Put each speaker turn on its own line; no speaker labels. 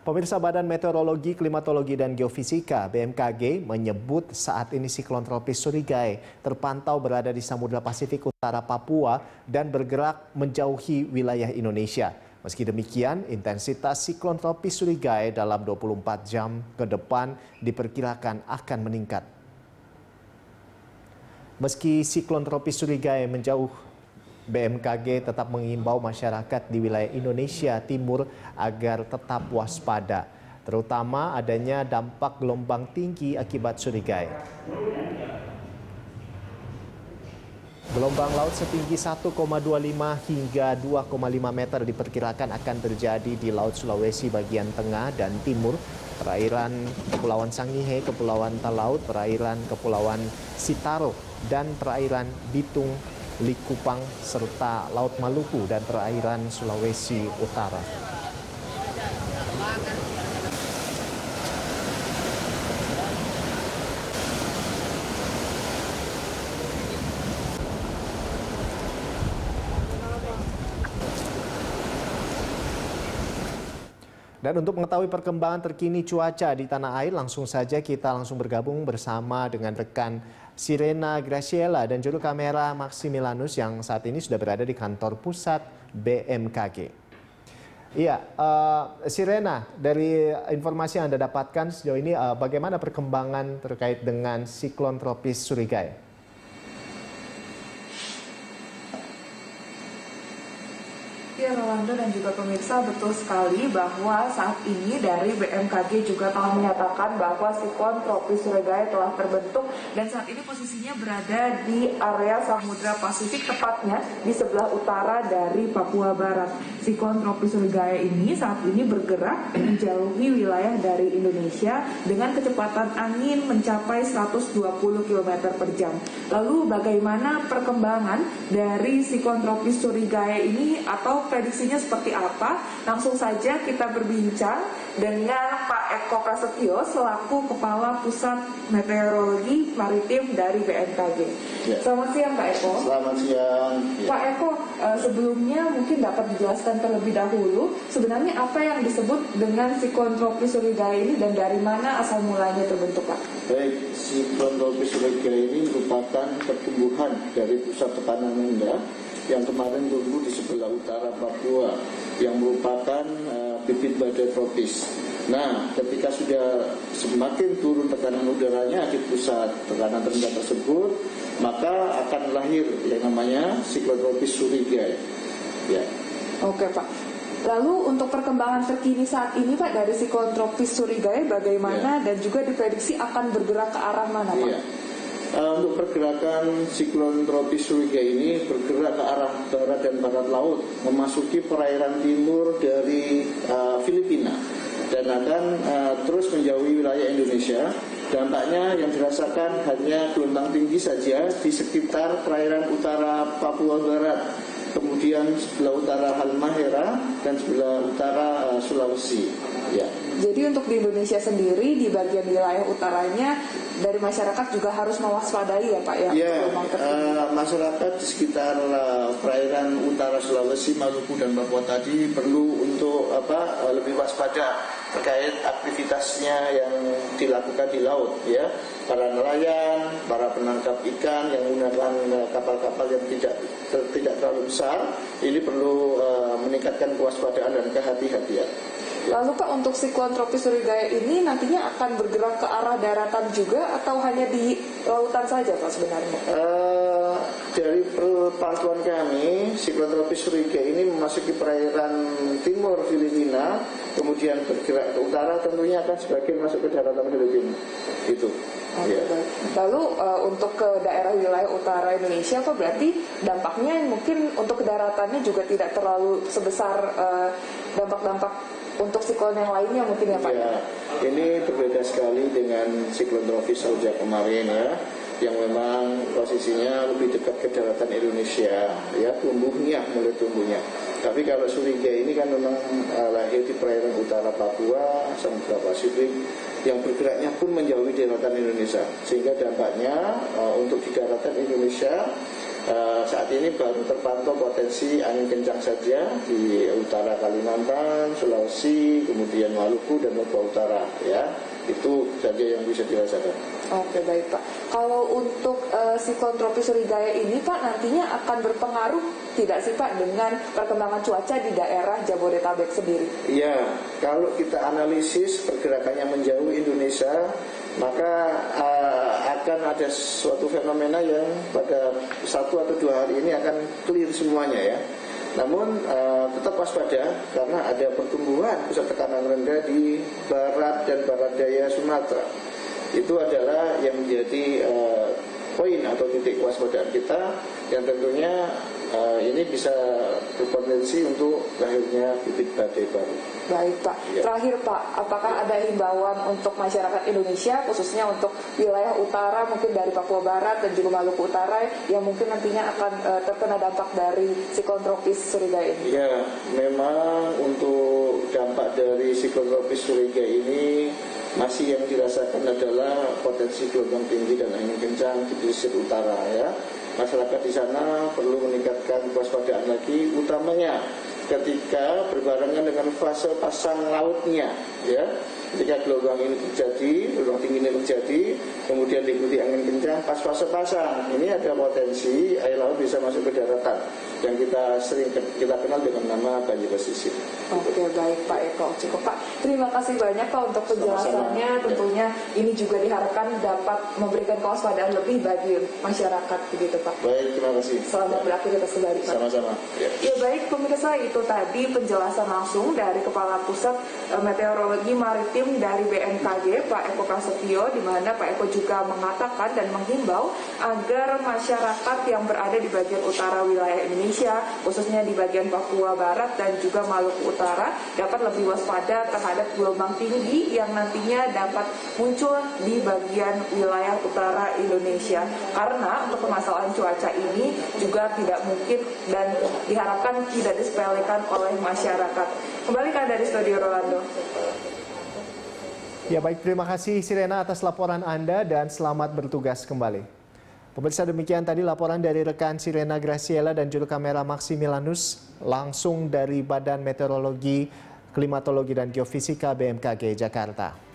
Pemirsa Badan Meteorologi, Klimatologi, dan Geofisika (BMKG) menyebut saat ini siklon tropis Surigay terpantau berada di Samudra Pasifik Utara Papua dan bergerak menjauhi wilayah Indonesia. Meski demikian, intensitas siklon tropis Surigay dalam 24 jam ke depan diperkirakan akan meningkat. Meski siklon tropis Surigay menjauh, BMKG tetap mengimbau masyarakat di wilayah Indonesia Timur agar tetap waspada, terutama adanya dampak gelombang tinggi akibat Surigay. Gelombang laut setinggi 1,25 hingga 2,5 meter diperkirakan akan terjadi di Laut Sulawesi bagian tengah dan timur, perairan Kepulauan Sangihe, Kepulauan Talaut, perairan Kepulauan Sitaro, dan perairan Bitung, Likupang, serta Laut Maluku dan perairan Sulawesi Utara. Dan untuk mengetahui perkembangan terkini cuaca di tanah air, langsung saja kita bergabung bersama dengan rekan Sirena Graciela dan juru kamera Maximilanus yang saat ini sudah berada di kantor pusat BMKG. Iya, Sirena, dari informasi yang Anda dapatkan sejauh ini, bagaimana perkembangan terkait dengan siklon tropis Surigay?
Ya, Rolando dan juga pemirsa, betul sekali bahwa saat ini dari BMKG juga telah menyatakan bahwa siklon tropis Surigay telah terbentuk dan saat ini posisinya berada di area Samudra Pasifik, tepatnya di sebelah utara dari Papua Barat. Siklon tropis Surigay ini saat ini bergerak menjauhi wilayah dari Indonesia dengan kecepatan angin mencapai 120 km per jam. Lalu bagaimana perkembangan dari siklon tropis Surigay ini atau prediksinya seperti apa? Langsung saja kita berbincang dengan Pak Eko Prasetyo selaku Kepala Pusat Meteorologi Maritim dari BMKG. Ya. Selamat siang Pak Eko.
Selamat siang. Ya.
Pak Eko, sebelumnya mungkin dapat dijelaskan terlebih dahulu sebenarnya apa yang disebut dengan siklon tropis Surigay ini dan dari mana asal mulanya terbentuk, Pak?
Baik, siklon tropis Surigay ini merupakan pertumbuhan dari pusat tekanan rendah yang kemarin tumbuh di sebelah utara Papua yang merupakan bibit badai tropis. Nah, ketika sudah semakin turun tekanan udaranya di pusat tekanan rendah tersebut, maka akan lahir yang namanya siklon tropis Surigay. Ya.
Oke, Pak. Lalu untuk perkembangan terkini saat ini, Pak, dari siklon tropis Surigay bagaimana dan juga diprediksi akan bergerak ke arah mana, Pak?
Ya. Untuk pergerakan siklon tropis Surigay ini bergerak ke arah barat dan barat laut, memasuki perairan timur dari Filipina dan akan terus menjauhi wilayah Indonesia. Dampaknya yang dirasakan hanya gelombang tinggi saja di sekitar perairan utara Papua Barat, kemudian sebelah utara Halmahera dan sebelah utara Sulawesi. Ya.
Jadi untuk di Indonesia sendiri di bagian wilayah utaranya dari masyarakat juga harus mewaspadai ya Pak ya.
Ya, masyarakat di sekitar perairan utara Sulawesi, Maluku dan Papua tadi perlu untuk lebih waspada terkait aktivitasnya yang dilakukan di laut ya. Para nelayan, para penangkap ikan yang menggunakan kapal-kapal yang tidak terlalu besar, ini perlu meningkatkan kewaspadaan dan kehati-hatian.
Lalu Pak, untuk siklon tropis Surigay ini nantinya akan bergerak ke arah daratan juga atau hanya di lautan saja Pak sebenarnya?
Dari pantauan kami, siklon tropis Surigay ini memasuki perairan timur Filipina, kemudian bergerak ke utara, tentunya akan sebagian masuk ke daratan Filipina. Itu.
Ya. Lalu untuk ke daerah wilayah utara Indonesia, Pak, berarti dampaknya mungkin untuk ke daratannya juga tidak terlalu sebesar dampak-dampak untuk siklon yang lainnya mungkin ya Pak?
Ya, ini berbeda sekali dengan siklon tropis Auja kemarin ya, yang memang posisinya lebih dekat ke daratan Indonesia, ya mulai tumbuhnya. Tapi kalau Surigay ini kan memang lahir di perairan utara Papua, Samudra Pasifik, yang bergeraknya pun menjauhi daratan Indonesia, sehingga dampaknya untuk di daratan Indonesia Saat ini baru terpantau potensi angin kencang saja di utara Kalimantan, Sulawesi, kemudian Maluku dan Papua Utara, ya. Itu saja yang bisa dirasakan.
Oke, baik Pak. Kalau untuk siklon tropis Surigaya ini Pak, nantinya akan berpengaruh tidak sih Pak dengan perkembangan cuaca di daerah Jabodetabek sendiri?
Iya, kalau kita analisis pergerakannya menjauh Indonesia, maka akan ada suatu fenomena yang pada 1 atau 2 hari ini akan clear semuanya, ya. Namun tetap waspada karena ada pertumbuhan pusat tekanan rendah di barat dan barat daya Sumatera. Itu adalah yang menjadi poin atau titik waspadaan kita yang tentunya ini bisa berpotensi untuk lahirnya bibit badai baru.
Baik Pak,
Ya.
Terakhir Pak, apakah ada himbauan untuk masyarakat Indonesia khususnya untuk wilayah utara mungkin dari Papua Barat dan juga Maluku Utara yang mungkin nantinya akan terkena dampak dari siklon tropis Surigaya ini?
Ya, memang untuk dampak dari siklon tropis Surigaya ini masih yang dirasakan adalah potensi gelombang tinggi dan angin kencang di pesisir utara, ya. Masyarakat di sana perlu meningkatkan kewaspadaan lagi, utamanya ketika berbarengan dengan fase pasang lautnya, ya. Ketika gelombang ini terjadi, gelombang tinggi ini terjadi, kemudian diikuti angin kencang, pas fase pasang, ini ada potensi air laut bisa masuk ke daratan yang kita sering kita kenal dengan nama banjir pesisir.
Oke, baik Pak Eko. Cukup Pak. Terima kasih banyak Pak untuk penjelasannya.
Sama-sama.
Tentunya ini juga diharapkan dapat memberikan kewaspadaan lebih bagi masyarakat, begitu Pak.
Baik, terima kasih.
Selamat beraktivitas kembali Pak.
Sama-sama. Ya.
Ya baik pemirsa, itu tadi penjelasan langsung dari Kepala Pusat Meteorologi Maritim dari BMKG Pak Eko Prasetyo, di mana Pak Eko juga mengatakan dan menghimbau agar masyarakat yang berada di bagian utara wilayah Indonesia, khususnya di bagian Papua Barat dan juga Maluku Utara, dapat lebih waspada terhadap gelombang tinggi yang nantinya dapat muncul di bagian wilayah utara Indonesia. Karena untuk permasalahan cuaca ini juga tidak mungkin dan diharapkan tidak disepelekan oleh masyarakat. Kembali ke Anda di Studio Rolando.
Ya baik, terima kasih Sirena atas laporan Anda dan selamat bertugas kembali. Pemirsa, demikian tadi laporan dari rekan Sirena Graciela dan juru kamera Maximilanus langsung dari Badan Meteorologi, Klimatologi dan Geofisika BMKG Jakarta.